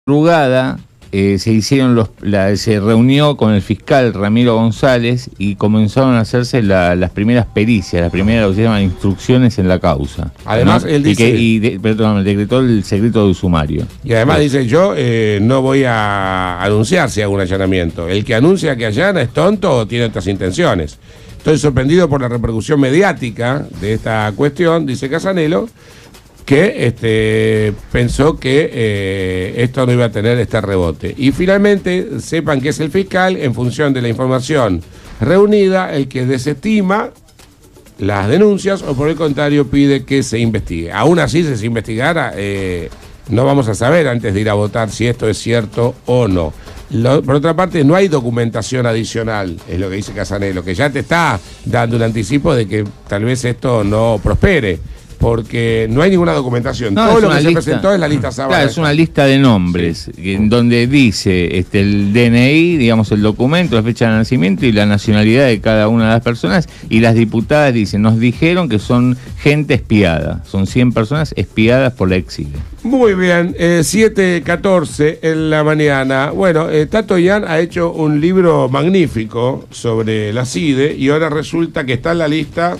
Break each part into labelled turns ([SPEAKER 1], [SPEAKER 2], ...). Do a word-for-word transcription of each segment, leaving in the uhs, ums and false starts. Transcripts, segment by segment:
[SPEAKER 1] Madrugada eh, se hicieron los, la, se reunió con el fiscal Ramiro González y comenzaron a hacerse la, las primeras pericias, las primeras, lo que se llaman instrucciones en la causa.
[SPEAKER 2] Además,
[SPEAKER 1] ¿no?
[SPEAKER 2] él dice...
[SPEAKER 1] Y, que, y de, perdón, decretó el secreto de sumario.
[SPEAKER 2] Y además sí. dice, yo eh, no voy a anunciar si hago un allanamiento. El que anuncia que allana es tonto o tiene otras intenciones. Estoy sorprendido por la repercusión mediática de esta cuestión, dice Casanelo, que este, pensó que eh, esto no iba a tener este rebote. Y finalmente, sepan que es el fiscal, en función de la información reunida, el que desestima las denuncias o por el contrario pide que se investigue. Aún así, si se investigara, eh, no vamos a saber antes de ir a votar si esto es cierto o no. Lo, por otra parte, no hay documentación adicional, es lo que dice Casanelo, que ya te está dando un anticipo de que tal vez esto no prospere. Porque no hay ninguna documentación. No, todo lo que lista, se presentó es la lista sábana.
[SPEAKER 1] Claro, es una lista de nombres, sí. en donde dice este, el D N I, digamos el documento, la fecha de nacimiento y la nacionalidad de cada una de las personas. Y las diputadas dicen, nos dijeron que son gente espiada. Son cien personas espiadas por la exilio.
[SPEAKER 2] Muy bien, eh, siete catorce en la mañana. Bueno, eh, Tato Yan ha hecho un libro magnífico sobre la CIDE y ahora resulta que está en la lista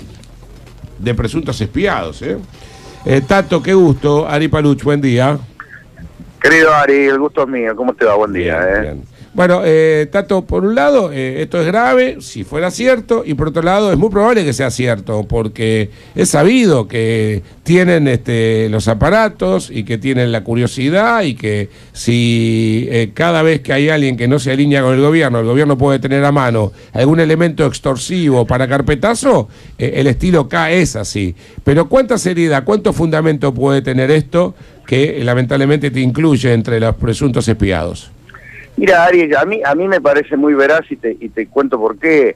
[SPEAKER 2] de presuntos espiados, ¿eh? Eh, Tato, qué gusto. Ari Paluch, buen día.
[SPEAKER 3] Querido Ari, el gusto es mío. ¿Cómo te va? Buen día.
[SPEAKER 2] Bien,
[SPEAKER 3] eh.
[SPEAKER 2] bien. Bueno, eh, Tato, por un lado, eh, esto es grave, si fuera cierto, y por otro lado, es muy probable que sea cierto, porque es sabido que tienen este, los aparatos y que tienen la curiosidad y que si eh, cada vez que hay alguien que no se alinea con el gobierno, el gobierno puede tener a mano algún elemento extorsivo para carpetazo, eh, el estilo K es así. Pero ¿cuánta seriedad, cuánto fundamento puede tener esto que lamentablemente te incluye entre los presuntos espiados?
[SPEAKER 3] Mira, Ari, a mí, a mí me parece muy veraz y te, y te cuento por qué.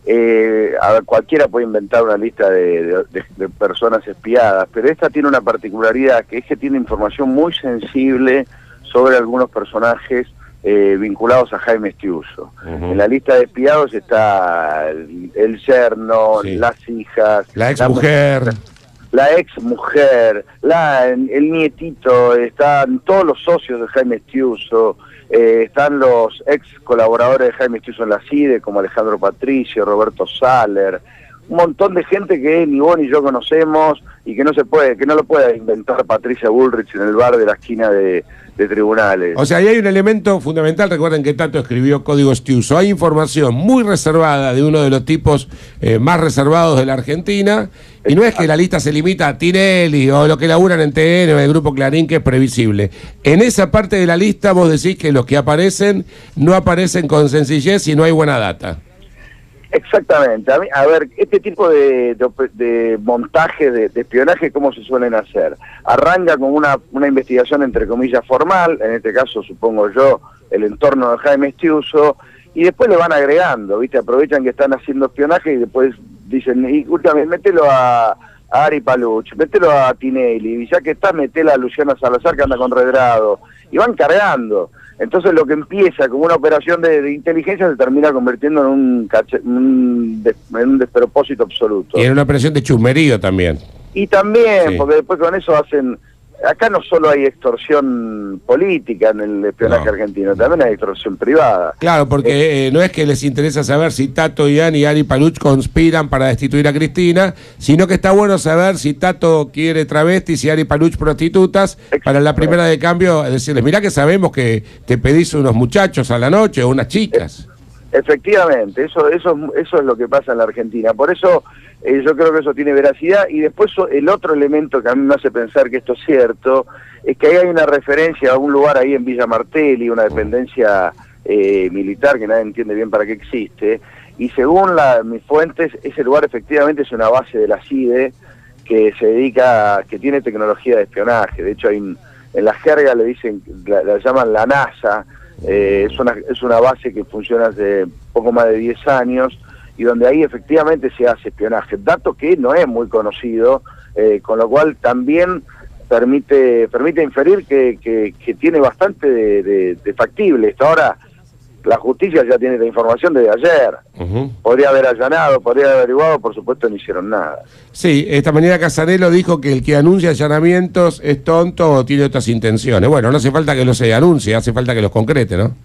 [SPEAKER 3] Eh, a ver, cualquiera puede inventar una lista de, de, de, de personas espiadas, pero esta tiene una particularidad, que es que tiene información muy sensible sobre algunos personajes eh, vinculados a Jaime Estiuso. Uh-huh. En la lista de espiados está el, el yerno, sí. las hijas...
[SPEAKER 2] La ex mujer...
[SPEAKER 3] La, la ex mujer, la, el nietito, están todos los socios de Jaime Estiuso... Eh, están los ex colaboradores de Jaime Estiuso en la CIDE, como Alejandro Patricio, Roberto Saller, un montón de gente que ni vos ni yo conocemos y que no se puede, que no lo puede inventar Patricia Bullrich en el bar de la esquina de, de Tribunales.
[SPEAKER 2] O sea, ahí hay un elemento fundamental. Recuerden que Tato escribió Código Estiuso. Hay información muy reservada de uno de los tipos eh, más reservados de la Argentina. Y no es que la lista se limita a Tinelli o lo que laburan en T N o el Grupo Clarín, que es previsible. En esa parte de la lista vos decís que los que aparecen no aparecen con sencillez y no hay buena data.
[SPEAKER 3] Exactamente. A, mí, a ver, este tipo de, de, de montaje, de, de espionaje, ¿cómo se suelen hacer? Arranca con una, una investigación, entre comillas, formal, en este caso, supongo yo, el entorno de Jaime Estiuso, y después le van agregando, ¿viste? Aprovechan que están haciendo espionaje y después dicen, y escúchame, mételo a, a Ari Paluch, mételo a Tinelli, y ya que está, metela a Luciana Salazar, que anda con Redrado, y van cargando. Entonces lo que empieza como una operación de, de inteligencia se termina convirtiendo en un, cache, un, des, en un despropósito absoluto.
[SPEAKER 2] Y en una operación de chusmerío también.
[SPEAKER 3] Y también, sí. Porque después con eso hacen... Acá no solo hay extorsión política en el espionaje no. argentino, también hay extorsión privada.
[SPEAKER 2] Claro, porque eh, no es que les interesa saber si Tato, Yan y Ari Paluch conspiran para destituir a Cristina, sino que está bueno saber si Tato quiere travestis y Ari Paluch prostitutas. Exacto. Para la primera de cambio decirles, mirá que sabemos que te pedís unos muchachos a la noche o unas chicas.
[SPEAKER 3] Efectivamente, eso, eso, eso es lo que pasa en la Argentina. Por eso eh, yo creo que eso tiene veracidad. Y después el otro elemento que a mí me hace pensar que esto es cierto, es que ahí hay una referencia a un lugar ahí en Villa Martelli, una dependencia eh, militar que nadie entiende bien para qué existe. Y según la, mis fuentes, ese lugar efectivamente es una base de la CIDE que se dedica, a, que tiene tecnología de espionaje. De hecho, hay, en la jerga le dicen, la, la llaman la NASA. Eh, es, una, es una base que funciona hace poco más de diez años y donde ahí efectivamente se hace espionaje, dato que no es muy conocido, eh, con lo cual también permite permite inferir que, que, que tiene bastante de, de, de factible esto. Ahora, la justicia ya tiene la información desde ayer. Uh-huh. Podría haber allanado, podría haber averiguado, por supuesto no hicieron nada.
[SPEAKER 2] Sí, esta mañana Casarello dijo que el que anuncia allanamientos es tonto o tiene otras intenciones. Bueno, no hace falta que los se anuncie, hace falta que los concrete, ¿no?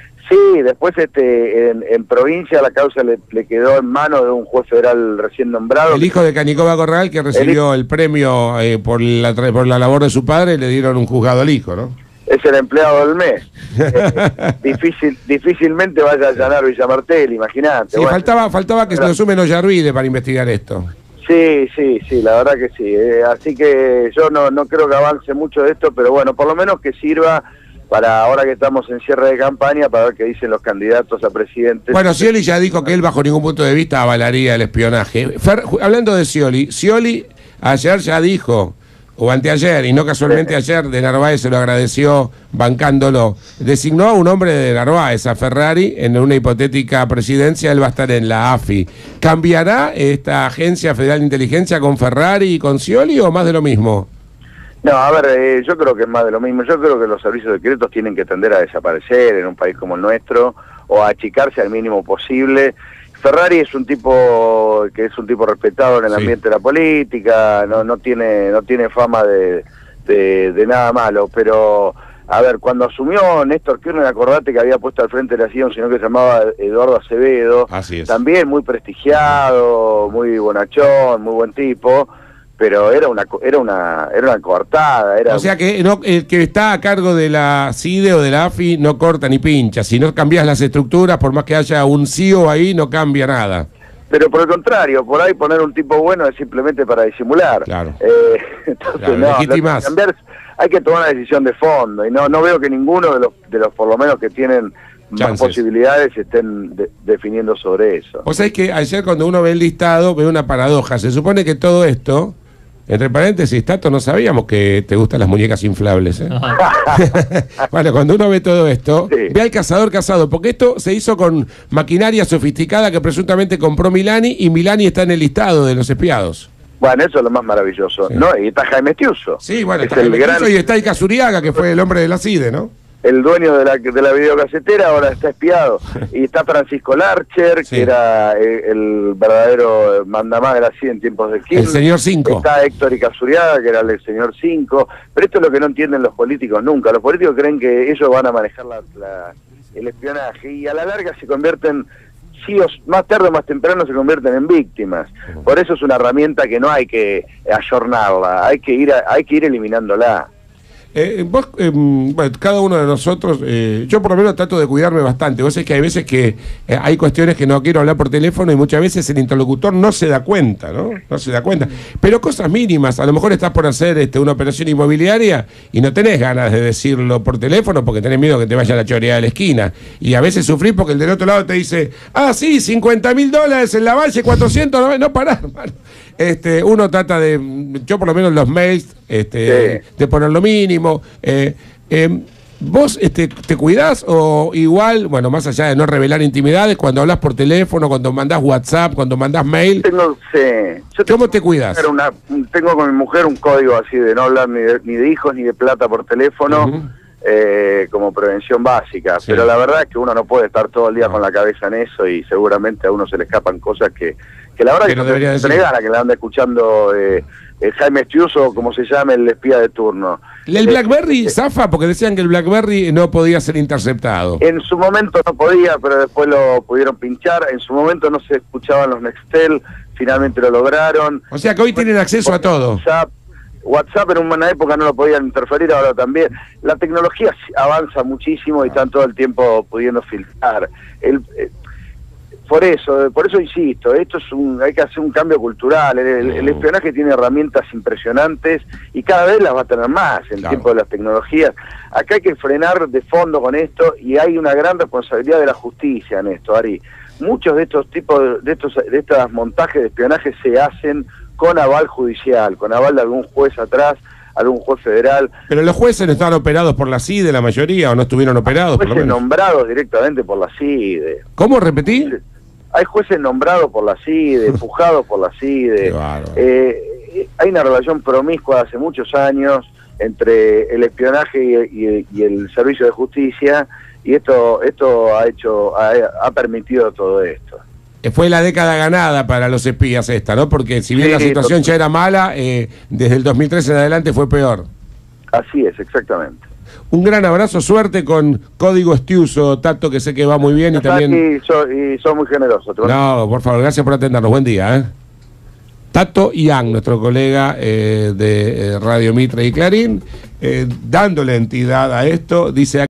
[SPEAKER 3] Sí, después este en, en provincia la causa le, le quedó en manos de un juez federal recién nombrado.
[SPEAKER 2] El hijo de Canicoba Corral, que recibió el, el premio eh, por, la, por la labor de su padre, le dieron un juzgado al hijo, ¿no?
[SPEAKER 3] Es el empleado del mes. eh, difícil, difícilmente vaya a allanar Villa Martelli, imagínate.
[SPEAKER 2] Sí,
[SPEAKER 3] bueno,
[SPEAKER 2] faltaba, faltaba que pero... se lo sumen Ollarvide para investigar esto.
[SPEAKER 3] Sí, sí, sí, la verdad que sí. Eh, así que yo no, no creo que avance mucho de esto, pero bueno, por lo menos que sirva para ahora que estamos en cierre de campaña, para ver qué dicen los candidatos a presidente.
[SPEAKER 2] Bueno, Scioli ya dijo que él bajo ningún punto de vista avalaría el espionaje. Fer, hablando de Scioli, Scioli ayer ya dijo, o anteayer, y no casualmente ayer, de Narváez se lo agradeció bancándolo, designó a un hombre de Narváez, a Ferrari, en una hipotética presidencia, él va a estar en la A F I. ¿Cambiará esta Agencia Federal de Inteligencia con Ferrari y con Scioli o más de lo mismo?
[SPEAKER 3] No, a ver, eh, yo creo que es más de lo mismo. Yo creo que los servicios secretos tienen que tender a desaparecer en un país como el nuestro, o a achicarse al mínimo posible. Ferrari es un tipo que es un tipo respetado en el sí. ambiente de la política, no no tiene no tiene fama de, de, de nada malo, pero a ver, cuando asumió Néstor Kirchner, acordate que había puesto al frente de la C I A un señor que se llamaba Eduardo Acevedo,
[SPEAKER 2] así es.
[SPEAKER 3] También muy prestigiado, muy bonachón, muy buen tipo, pero era una era una era una coartada. Era...
[SPEAKER 2] O sea que no, el que está a cargo de la C I D E o de la A F I no corta ni pincha. Si no cambias las estructuras, por más que haya un C I O ahí, no cambia nada.
[SPEAKER 3] Pero por el contrario, por ahí poner un tipo bueno es simplemente para disimular.
[SPEAKER 2] Claro.
[SPEAKER 3] Eh, entonces
[SPEAKER 2] claro,
[SPEAKER 3] no,
[SPEAKER 2] legitimás.
[SPEAKER 3] Cambiar, hay que tomar una decisión de fondo, y no no veo que ninguno de los de los por lo menos que tienen Chances. más posibilidades estén de, definiendo sobre eso.
[SPEAKER 2] O sea, es que ayer cuando uno ve el listado ve una paradoja. Se supone que todo esto, entre paréntesis, Tato, no sabíamos que te gustan las muñecas inflables, ¿eh? Bueno, cuando uno ve todo esto, sí. ve al cazador cazado, porque esto se hizo con maquinaria sofisticada que presuntamente compró Milani, y Milani está en el listado de los espiados.
[SPEAKER 3] Bueno, eso es lo más maravilloso, sí. ¿no? Y está Jaime Estiuso.
[SPEAKER 2] Sí, bueno, está Jaime Estiuso gran... y está Ica Zuriaga, que fue el hombre de la C I D E, ¿no?
[SPEAKER 3] El dueño de la de la videocasetera ahora está espiado. Y está Francisco Larcher, sí. que era el, el verdadero mandamás de la C I D E en tiempos de Kirchner.
[SPEAKER 2] El señor cinco.
[SPEAKER 3] Está Héctor Icazuriaga, que era el señor cinco. Pero esto es lo que no entienden los políticos nunca. Los políticos creen que ellos van a manejar la, la, el espionaje, y a la larga se convierten, sí o más tarde o más temprano se convierten en víctimas. Por eso es una herramienta que no hay que ayornarla, hay que ir a, hay que ir eliminándola.
[SPEAKER 2] Eh, vos, eh, bueno, cada uno de nosotros, eh, yo por lo menos trato de cuidarme bastante. Vos sabés que hay veces que eh, hay cuestiones que no quiero hablar por teléfono, y muchas veces el interlocutor no se da cuenta, ¿no? No se da cuenta. Pero cosas mínimas, a lo mejor estás por hacer este, una operación inmobiliaria y no tenés ganas de decirlo por teléfono porque tenés miedo que te vaya la choreada de la esquina. Y a veces sufrís porque el del otro lado te dice, ah, sí, cincuenta mil dólares en la Valle, cuatrocientos noventa, no pará, hermano. Este, uno trata de, yo por lo menos los mails, este, sí. de poner lo mínimo. Eh, eh, ¿Vos este, te cuidás o igual, bueno, más allá de no revelar intimidades, cuando hablas por teléfono, cuando mandás WhatsApp, cuando mandás mail?
[SPEAKER 3] Tengo, sí. Yo
[SPEAKER 2] ¿Cómo
[SPEAKER 3] tengo
[SPEAKER 2] te cuidás?
[SPEAKER 3] Una, tengo con mi mujer un código así de no hablar ni de, ni de hijos ni de plata por teléfono. Uh-huh. Eh, como prevención básica, sí. Pero la verdad es que uno no puede estar todo el día no. con la cabeza en eso, y seguramente a uno se le escapan cosas que, que la verdad que, que no debería decir. Gana, que la anda escuchando eh, eh, Jaime Estiuso, como se llama, el espía de turno.
[SPEAKER 2] ¿El BlackBerry eh, zafa? Porque decían que el BlackBerry no podía ser interceptado.
[SPEAKER 3] En su momento no podía, pero después lo pudieron pinchar. En su momento no se escuchaban los Nextel, finalmente lo lograron.
[SPEAKER 2] O sea que hoy tienen acceso a todo.
[SPEAKER 3] WhatsApp, WhatsApp en una época no lo podían interferir, ahora también. La tecnología avanza muchísimo y están todo el tiempo pudiendo filtrar. El, eh, por eso, por eso insisto, esto es un, hay que hacer un cambio cultural. El, el, el espionaje tiene herramientas impresionantes y cada vez las va a tener más en el claro. tiempo de las tecnologías. Acá hay que frenar de fondo con esto, y hay una gran responsabilidad de la justicia en esto, Ari. Muchos de estos tipos de estos de estos montajes de espionaje se hacen con aval judicial, con aval de algún juez atrás, algún juez federal.
[SPEAKER 2] Pero los jueces no estaban operados por la C I D E, la mayoría, o no estuvieron operados.
[SPEAKER 3] Hay jueces nombrados directamente por la C I D E.
[SPEAKER 2] ¿Cómo? ¿Repetí?
[SPEAKER 3] Hay jueces nombrados por la C I D E, empujados por la C I D E. Eh, hay una relación promiscua hace muchos años, entre el espionaje y, y, y el servicio de justicia, y esto esto ha hecho ha, ha permitido todo esto.
[SPEAKER 2] Fue la década ganada para los espías esta, ¿no? Porque si bien
[SPEAKER 3] Sí,
[SPEAKER 2] la situación
[SPEAKER 3] to-
[SPEAKER 2] ya era mala, eh, desde el dos mil tres en adelante fue peor.
[SPEAKER 3] Así es, exactamente.
[SPEAKER 2] Un gran abrazo, suerte con Código Estiuso, Tato, que sé que va muy bien y también...
[SPEAKER 3] Y son, y son muy generosos. ¿te
[SPEAKER 2] No, por favor, gracias por atendernos. Buen día, ¿eh? Tato Ian, nuestro colega eh, de eh, Radio Mitre y Clarín, eh, dándole entidad a esto, dice...